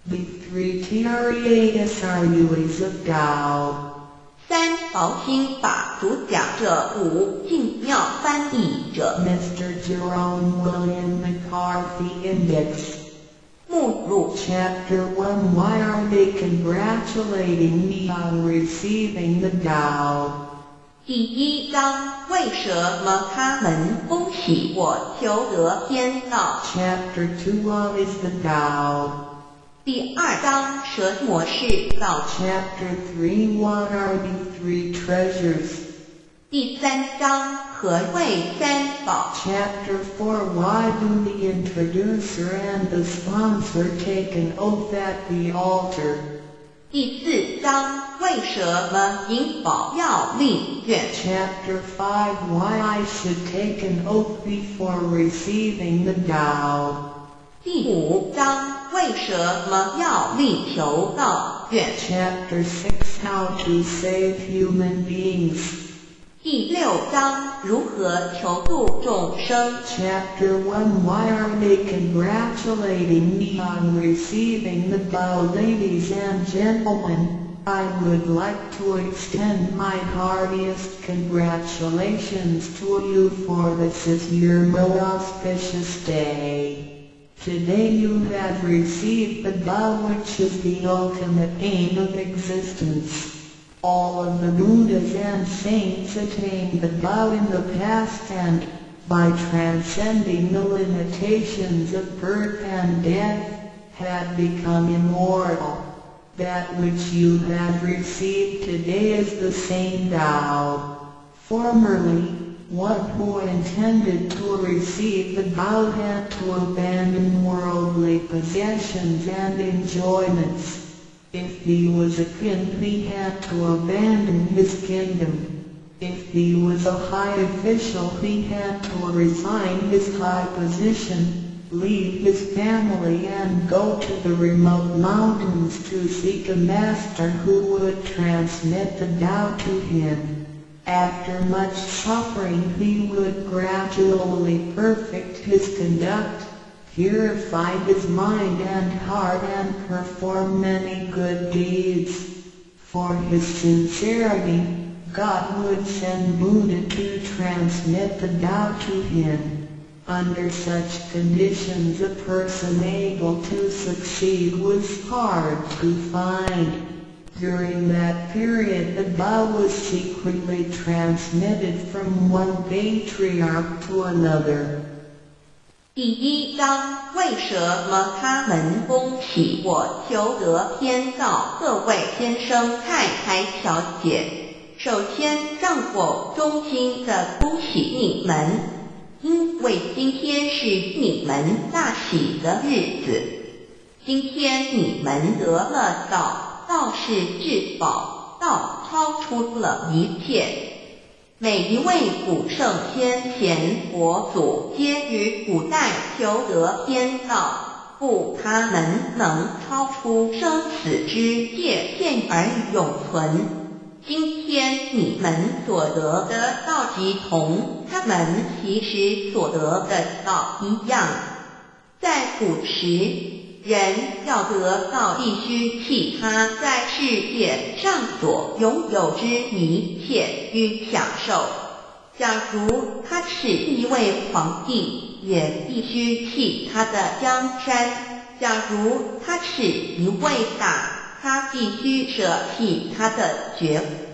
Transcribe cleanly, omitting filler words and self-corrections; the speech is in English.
The three Triasruas of Tao. 三宝心法主讲者五净妙翻译者 Mr. Jerome William McCarthy Index. 目录 Chapter 1 Why are they congratulating me on receiving the Tao? 第一章为什么他们恭喜我求得天道 Chapter 2 What is the Tao? 第二章什么是道 Chapter 3 What are the three treasures? 第三章何谓三宝 Chapter 4 Why do the introducer and the sponsor take an oath at the altar? 第四章为什么引宝要立愿 Chapter 5 Why I should take an oath before receiving the Tao? 第五章为什么要立求道愿 Chapter 6 How to save human beings. 第六章如何求度众生 Chapter 1 Why are they congratulating me on receiving the Tao? Ladies and gentlemen, I would like to extend my heartiest congratulations to you for this is your most auspicious day. Today you have received the Tao, which is the ultimate aim of existence. All of the Buddhas and saints attained the Tao in the past and, by transcending the limitations of birth and death, have become immortal. That which you have received today is the same Tao. Formerly, one who intended to receive the Tao had to abandon worldly possessions and enjoyments. If he was a king, he had to abandon his kingdom. If he was a high official, he had to resign his high position, leave his family and go to the remote mountains to seek a master who would transmit the Tao to him. After much suffering he would gradually perfect his conduct, purify his mind and heart and perform many good deeds. For his sincerity, God would send Buddha to transmit the Tao to him. Under such conditions a person able to succeed was hard to find. During that period the Tao was secretly transmitted from one patriarch to another. 第一章为什么他们恭喜我求得天道？各位先生太太小姐，首先让我衷心的恭喜你们，因为今天是你们大喜的日子。今天你们得了道，道是至宝，道超出了一切。每一位古圣先贤佛祖皆于古代求得天道，故他们能超出生死之界限而永存。今天你们所得的道即同他们其实所得的道一样。在古时，人要得到必须弃他在世界上所拥有之一切与享受。假如他是一位皇帝，也必须弃他的江山；假如他是一位大，他必须舍弃他的爵